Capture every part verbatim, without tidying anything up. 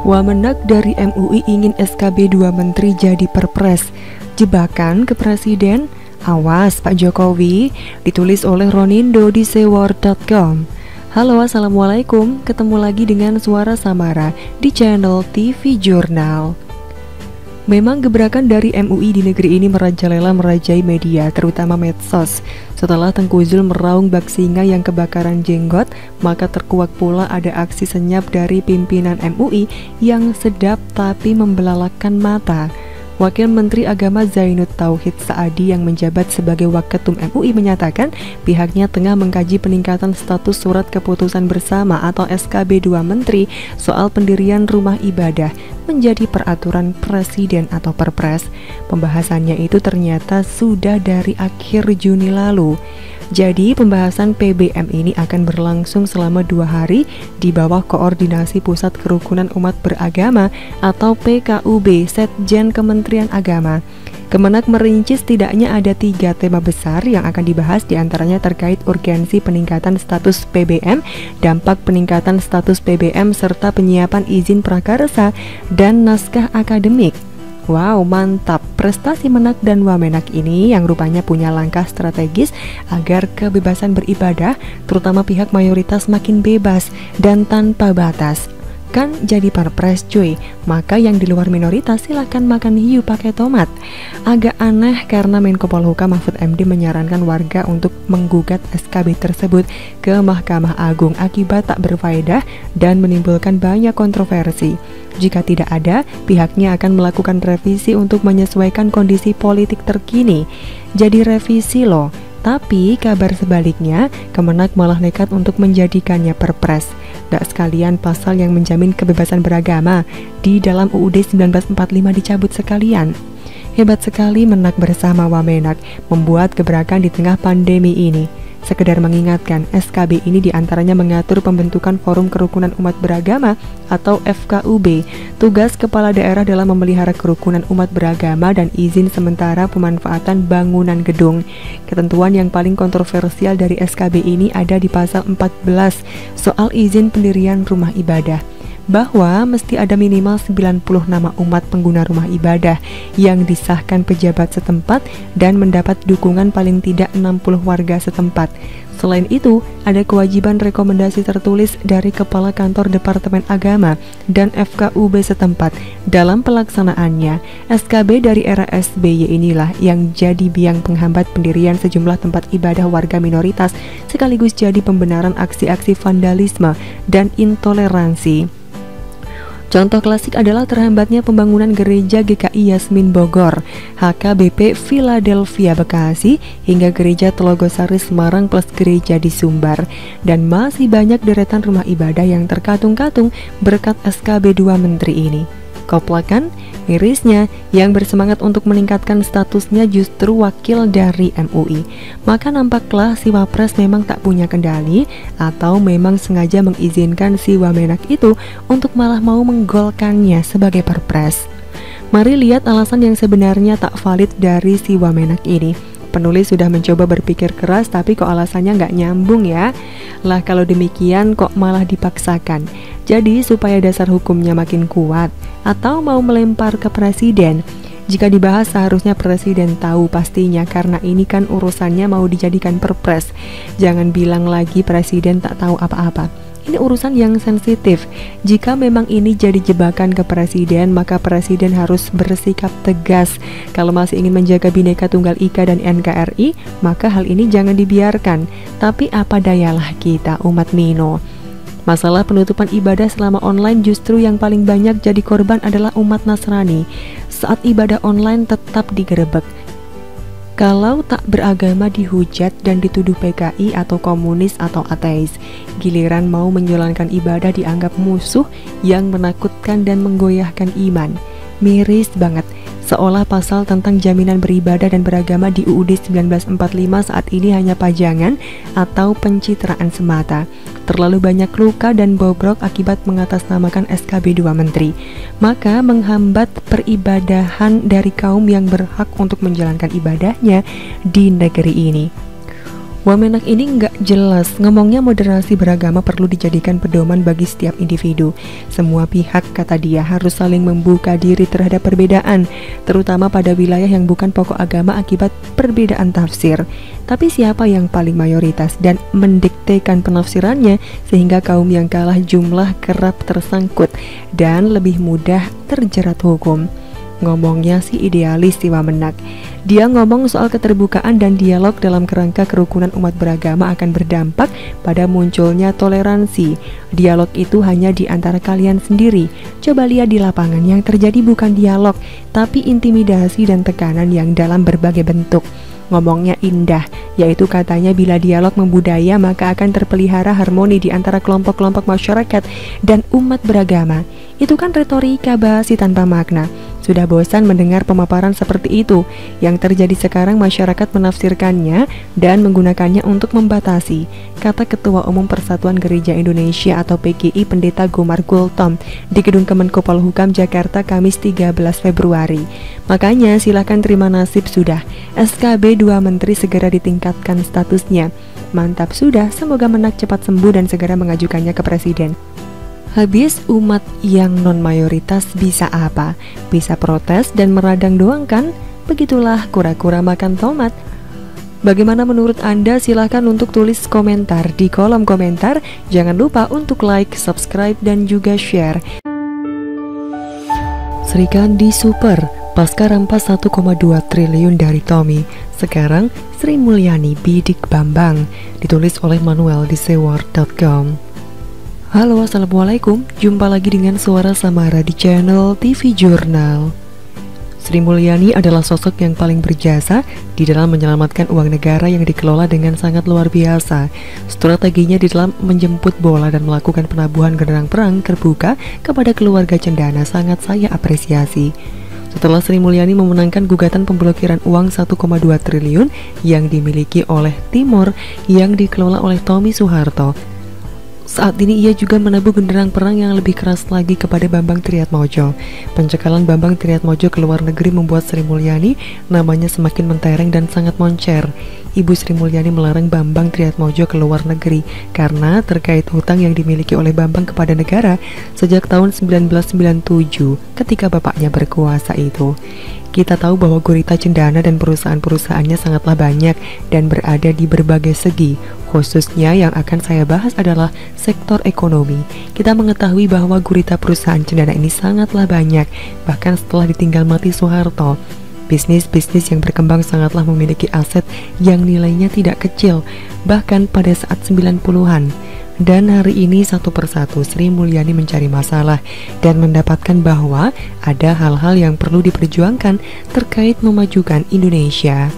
Wamenak dari M U I ingin S K B dua menteri jadi perpres. Jebakan ke presiden? Awas Pak Jokowi. Ditulis oleh Ronindo di sewar titik com. Halo, assalamualaikum. Ketemu lagi dengan Suara Samara di channel T V Jurnal. Memang gebrakan dari M U I di negeri ini merajalela merajai media, terutama medsos. Setelah Tengku Zul meraung bak singa yang kebakaran jenggot, maka terkuak pula ada aksi senyap dari pimpinan M U I yang sedap tapi membelalakan mata. Wakil Menteri Agama Zainud Tauhid Saadi yang menjabat sebagai Waketum M U I menyatakan pihaknya tengah mengkaji peningkatan status surat keputusan bersama atau S K B dua menteri soal pendirian rumah ibadah menjadi peraturan presiden atau perpres. Pembahasannya itu ternyata sudah dari akhir Juni lalu. Jadi pembahasan P B M ini akan berlangsung selama dua hari di bawah koordinasi Pusat Kerukunan Umat Beragama atau P K U B Setjen Kementerian Agama. Kemenak merinci setidaknya ada tiga tema besar yang akan dibahas, diantaranya terkait urgensi peningkatan status P B M, dampak peningkatan status P B M, serta penyiapan izin prakarsa dan naskah akademik. Wow, mantap. Prestasi Menak dan Wamenak ini yang rupanya punya langkah strategis agar kebebasan beribadah, terutama pihak mayoritas, makin bebas dan tanpa batas. Kan jadi perpres cuy, maka yang di luar minoritas silahkan makan hiu pakai tomat. Agak aneh karena Menko Polhukam Mahfud M D menyarankan warga untuk menggugat S K B tersebut ke Mahkamah Agung akibat tak berfaedah dan menimbulkan banyak kontroversi. Jika tidak ada, pihaknya akan melakukan revisi untuk menyesuaikan kondisi politik terkini. Jadi revisi loh. Tapi kabar sebaliknya, Kemenak malah nekat untuk menjadikannya perpres. Gak sekalian pasal yang menjamin kebebasan beragama di dalam U U D seribu sembilan ratus empat puluh lima dicabut sekalian. Hebat sekali Menak bersama Wamenak membuat gebrakan di tengah pandemi ini. Sekedar mengingatkan, S K B ini diantaranya mengatur pembentukan Forum Kerukunan Umat Beragama atau F K U B, tugas kepala daerah dalam memelihara kerukunan umat beragama dan izin sementara pemanfaatan bangunan gedung. Ketentuan yang paling kontroversial dari S K B ini ada di pasal empat belas soal izin pendirian rumah ibadah, bahwa mesti ada minimal sembilan puluh nama umat pengguna rumah ibadah yang disahkan pejabat setempat dan mendapat dukungan paling tidak enam puluh warga setempat. Selain itu, ada kewajiban rekomendasi tertulis dari Kepala Kantor Departemen Agama dan F K U B setempat. Dalam pelaksanaannya, S K B dari era S B Y inilah yang jadi biang penghambat pendirian sejumlah tempat ibadah warga minoritas, sekaligus jadi pembenaran aksi-aksi vandalisme dan intoleransi. Contoh klasik adalah terhambatnya pembangunan gereja G K I Yasmin Bogor, H K B P Philadelphia Bekasi, hingga gereja Telogosari Semarang plus gereja di Sumbar. Dan masih banyak deretan rumah ibadah yang terkatung-katung berkat S K B dua menteri ini. Koplakan, mirisnya, yang bersemangat untuk meningkatkan statusnya justru wakil dari M U I. Maka nampaklah si Wapres memang tak punya kendali, atau memang sengaja mengizinkan si Wamenak itu untuk malah mau menggolkannya sebagai perpres. Mari lihat alasan yang sebenarnya tak valid dari si Wamenak ini. Penulis sudah mencoba berpikir keras, tapi kok alasannya nggak nyambung ya. Lah kalau demikian kok malah dipaksakan. Jadi supaya dasar hukumnya makin kuat, atau mau melempar ke presiden? Jika dibahas seharusnya presiden tahu pastinya, karena ini kan urusannya mau dijadikan perpres. Jangan bilang lagi presiden tak tahu apa-apa. Ini urusan yang sensitif. Jika memang ini jadi jebakan ke presiden, maka presiden harus bersikap tegas. Kalau masih ingin menjaga Bhinneka Tunggal Ika dan N K R I, maka hal ini jangan dibiarkan. Tapi apa dayalah kita umat Mino. Masalah penutupan ibadah selama online justru yang paling banyak jadi korban adalah umat Nasrani. Saat ibadah online tetap digerebek. Kalau tak beragama dihujat dan dituduh P K I atau komunis atau ateis. Giliran mau menjalankan ibadah dianggap musuh yang menakutkan dan menggoyahkan iman. Miris banget. Seolah pasal tentang jaminan beribadah dan beragama di U U D seribu sembilan ratus empat puluh lima saat ini hanya pajangan atau pencitraan semata. Terlalu banyak luka dan bobrok akibat mengatasnamakan S K B dua menteri. Maka menghambat peribadahan dari kaum yang berhak untuk menjalankan ibadahnya di negeri ini. Wamenak ini nggak jelas, ngomongnya moderasi beragama perlu dijadikan pedoman bagi setiap individu. Semua pihak, kata dia, harus saling membuka diri terhadap perbedaan, terutama pada wilayah yang bukan pokok agama akibat perbedaan tafsir. Tapi siapa yang paling mayoritas dan mendiktekan penafsirannya sehingga kaum yang kalah jumlah kerap tersangkut dan lebih mudah terjerat hukum. Ngomongnya si idealis si Wamenak. Dia ngomong soal keterbukaan dan dialog dalam kerangka kerukunan umat beragama akan berdampak pada munculnya toleransi. Dialog itu hanya di antara kalian sendiri. Coba lihat di lapangan, yang terjadi bukan dialog, tapi intimidasi dan tekanan yang dalam berbagai bentuk. Ngomongnya indah, yaitu katanya bila dialog membudaya maka akan terpelihara harmoni di antara kelompok-kelompok masyarakat dan umat beragama. Itu kan retorika basi tanpa makna. Sudah bosan mendengar pemaparan seperti itu. Yang terjadi sekarang masyarakat menafsirkannya dan menggunakannya untuk membatasi, kata Ketua Umum Persatuan Gereja Indonesia atau P G I Pendeta Gomar Gultom di Gedung Kemenko Polhukam Jakarta Kamis tiga belas Februari. Makanya silahkan terima nasib sudah, S K B dua Menteri segera ditingkatkan statusnya. Mantap sudah, semoga Menak cepat sembuh dan segera mengajukannya ke Presiden. Habis umat yang non-mayoritas bisa apa? Bisa protes dan meradang doang kan? Begitulah kura-kura makan tomat. Bagaimana menurut Anda? Silahkan untuk tulis komentar di kolom komentar. Jangan lupa untuk like, subscribe, dan juga share. Sri Kandi super, pasca rampas satu koma dua triliun dari Tommy. Sekarang Sri Mulyani bidik Bambang. Ditulis oleh Manuel di sewar dot com. Halo, assalamualaikum. Jumpa lagi dengan Suara Samara di channel T V Jurnal. Sri Mulyani adalah sosok yang paling berjasa di dalam menyelamatkan uang negara yang dikelola dengan sangat luar biasa. Strateginya di dalam menjemput bola dan melakukan penabuhan genderang perang terbuka kepada keluarga cendana sangat saya apresiasi. Setelah Sri Mulyani memenangkan gugatan pemblokiran uang satu koma dua triliun yang dimiliki oleh Timor yang dikelola oleh Tommy Soeharto, saat ini ia juga menabuh genderang perang yang lebih keras lagi kepada Bambang Triatmojo. Pencekalan Bambang Triatmojo ke luar negeri membuat Sri Mulyani namanya semakin mentereng dan sangat moncer. Ibu Sri Mulyani melarang Bambang Triatmojo ke luar negeri karena terkait hutang yang dimiliki oleh Bambang kepada negara sejak tahun seribu sembilan ratus sembilan puluh tujuh ketika bapaknya berkuasa itu. Kita tahu bahwa gurita cendana dan perusahaan-perusahaannya sangatlah banyak dan berada di berbagai segi. Khususnya yang akan saya bahas adalah sektor ekonomi. Kita mengetahui bahwa gurita perusahaan cendana ini sangatlah banyak, bahkan setelah ditinggal mati Soeharto. Bisnis-bisnis yang berkembang sangatlah memiliki aset yang nilainya tidak kecil, bahkan pada saat sembilan puluhan. Dan hari ini satu persatu Sri Mulyani mencari masalah dan mendapatkan bahwa ada hal-hal yang perlu diperjuangkan terkait memajukan Indonesia.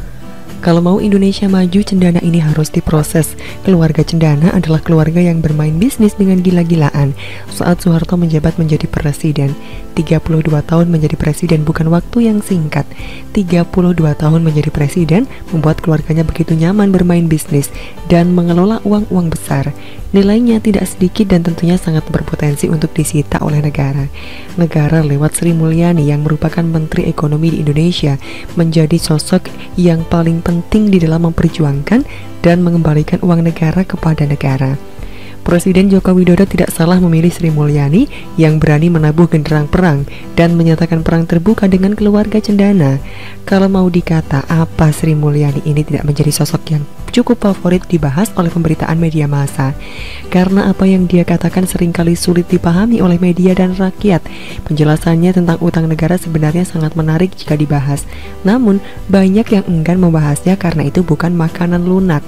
Kalau mau Indonesia maju, cendana ini harus diproses. Keluarga cendana adalah keluarga yang bermain bisnis dengan gila-gilaan. Saat Soeharto menjabat menjadi presiden, tiga puluh dua tahun menjadi presiden bukan waktu yang singkat. tiga puluh dua tahun menjadi presiden membuat keluarganya begitu nyaman bermain bisnis dan mengelola uang-uang besar. Nilainya tidak sedikit dan tentunya sangat berpotensi untuk disita oleh negara. Negara lewat Sri Mulyani yang merupakan Menteri Ekonomi di Indonesia menjadi sosok yang paling penting di dalam memperjuangkan dan mengembalikan uang negara kepada negara. Presiden Joko Widodo tidak salah memilih Sri Mulyani yang berani menabuh genderang perang dan menyatakan perang terbuka dengan keluarga cendana. Kalau mau dikata apa Sri Mulyani ini tidak menjadi sosok yang cukup favorit dibahas oleh pemberitaan media massa, karena apa yang dia katakan seringkali sulit dipahami oleh media dan rakyat. Penjelasannya tentang utang negara sebenarnya sangat menarik jika dibahas, namun banyak yang enggan membahasnya karena itu bukan makanan lunak.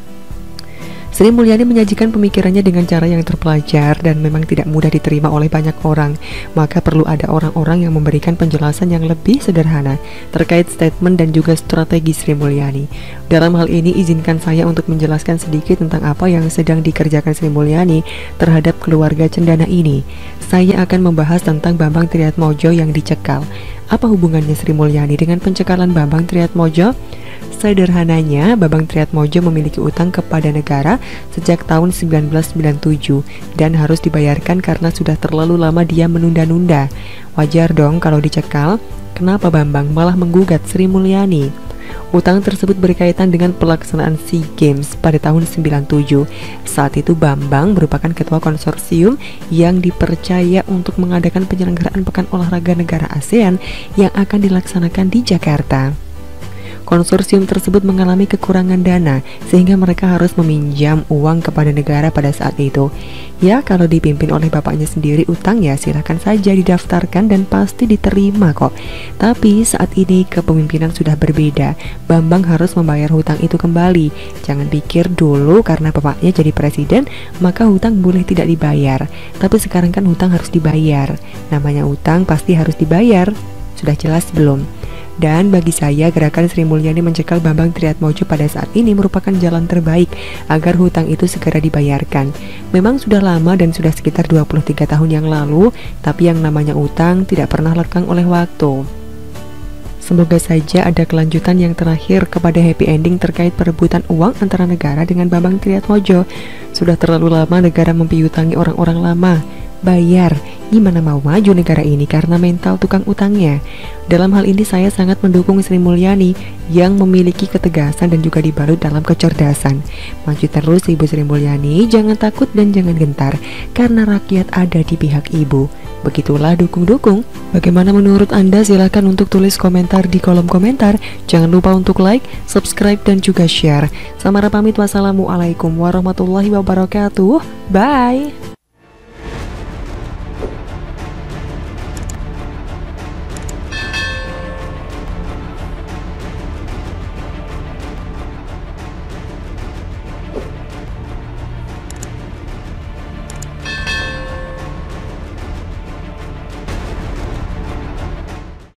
Sri Mulyani menyajikan pemikirannya dengan cara yang terpelajar dan memang tidak mudah diterima oleh banyak orang. Maka perlu ada orang-orang yang memberikan penjelasan yang lebih sederhana terkait statement dan juga strategi Sri Mulyani. Dalam hal ini izinkan saya untuk menjelaskan sedikit tentang apa yang sedang dikerjakan Sri Mulyani terhadap keluarga cendana ini. Saya akan membahas tentang Bambang Triatmojo yang dicekal. Apa hubungannya Sri Mulyani dengan pencekalan Bambang Triatmojo? Sederhananya, Bambang Triatmojo memiliki utang kepada negara sejak tahun seribu sembilan ratus sembilan puluh tujuh dan harus dibayarkan karena sudah terlalu lama dia menunda-nunda. Wajar dong kalau dicekal. Kenapa Bambang malah menggugat Sri Mulyani? Utang tersebut berkaitan dengan pelaksanaan SEA Games pada tahun sembilan puluh tujuh. Saat itu Bambang merupakan ketua konsorsium yang dipercaya untuk mengadakan penyelenggaraan Pekan Olahraga Negara ASEAN yang akan dilaksanakan di Jakarta. Konsorsium tersebut mengalami kekurangan dana sehingga mereka harus meminjam uang kepada negara pada saat itu. Ya, kalau dipimpin oleh bapaknya sendiri utang ya silahkan saja didaftarkan dan pasti diterima kok. Tapi saat ini kepemimpinan sudah berbeda. Bambang harus membayar hutang itu kembali. Jangan pikir dulu karena bapaknya jadi presiden maka hutang boleh tidak dibayar. Tapi sekarang kan hutang harus dibayar. Namanya hutang pasti harus dibayar. Sudah jelas belum? Dan bagi saya, gerakan Sri Mulyani mencekal Bambang Triatmojo pada saat ini merupakan jalan terbaik agar hutang itu segera dibayarkan. Memang sudah lama dan sudah sekitar dua puluh tiga tahun yang lalu, tapi yang namanya utang tidak pernah lekang oleh waktu. Semoga saja ada kelanjutan yang terakhir kepada happy ending terkait perebutan uang antara negara dengan Bambang Triatmojo. Sudah terlalu lama negara mempiutangi orang-orang lama. Bayar, gimana mau maju negara ini karena mental tukang utangnya. Dalam hal ini saya sangat mendukung Sri Mulyani yang memiliki ketegasan dan juga dibalut dalam kecerdasan. Maju terus Ibu Sri Mulyani, jangan takut dan jangan gentar karena rakyat ada di pihak Ibu. Begitulah dukung-dukung. Bagaimana menurut Anda? Silahkan untuk tulis komentar di kolom komentar. Jangan lupa untuk like, subscribe dan juga share. Samara pamit, wassalamualaikum warahmatullahi wabarakatuh. Bye.